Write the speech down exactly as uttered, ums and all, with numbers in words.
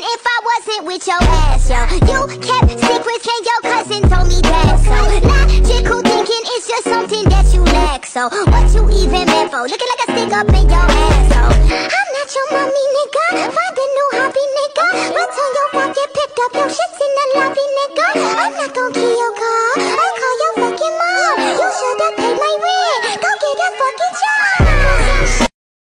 if I wasn't with your ass, yo. You kept secrets and your cousin told me that. So logical thinking is just something that you lack. So what you even meant for? Looking like a stick up in your ass. So I'm not your mommy, nigga. Find a new hobby, nigga. Return your phone, get picked up. Your shit's in the lobby, nigga. I'm not gon' kill your car.